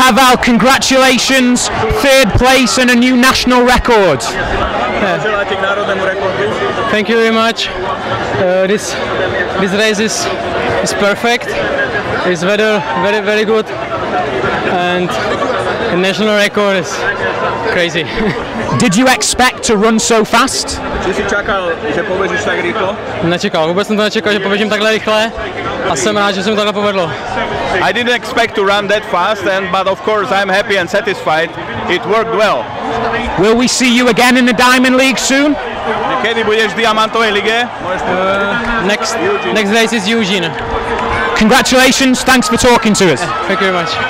Pavel, congratulations, third place and a new national record. Thank you very much. This race is perfect. It's very good, and the national record is crazy. Did you expect to run so fast? Či si čakal, že poběžíš tak rychlo? Nečekal, vůbec jsem to nečekal, že poběžím takhle rychle, a jsem rád, že se mi takhle povedlo. I didn't expect to run that fast, but of course I'm happy and satisfied. It worked well. Will we see you again in the Diamond League soon? Kedy budeš v Diamantovej lige? Next race is Eugene. Congratulations, thanks for talking to us. Thank you very much.